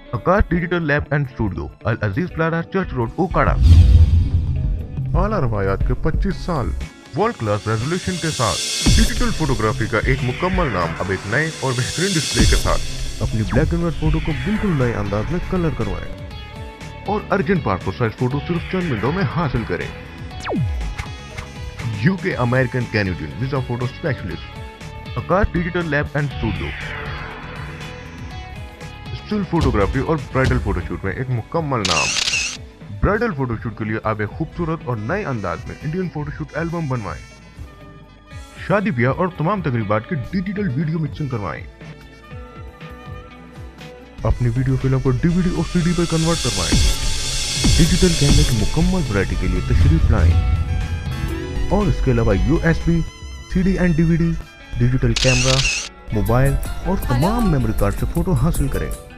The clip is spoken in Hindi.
Akash digital lab and studio, Al Aziz plaza, church road, Okara. आला रवायात के 25 साल वर्ल्ड क्लास रेजोल्यूशन के साथ डिजिटल फोटोग्राफी का एक मुकम्मल नाम अब एक नए और बेहतरीन डिस्प्ले के साथ अपनी ब्लैक एंड व्हाइट फोटो को बिल्कुल नए अंदाज में कलर करवाएं और अर्जेंट पासपोर्ट साइज फोटो सिर्फ चंद मिनटों में हासिल करें। UK American Canadian visa photo specialist, Akash digital lab and studio. Still photography और ब्राइडल फोटोशूट में एक मुकम्मल नाम। ब्राइडल फोटोशूट के लिए आप एक खूबसूरत और नए अंदाज में इंडियन फोटोशूट एल्बम बनवाएं। शादी ब्याह और तमाम तकरीबात की डिजिटल वीडियो मिक्सिंग करवाएं। अपनी वीडियो फिल्म को डीवीडी और सीडी पर कन्वर्ट करवाएं। डिजिटल कैमरे की मुकम्मल वैरायटी के लिए तशरीफ लाएं और इसके अलावा USB, CD and DVD, digital camera, mobile और तमाम मेमोरी कार्ड से फोटो हासिल करें।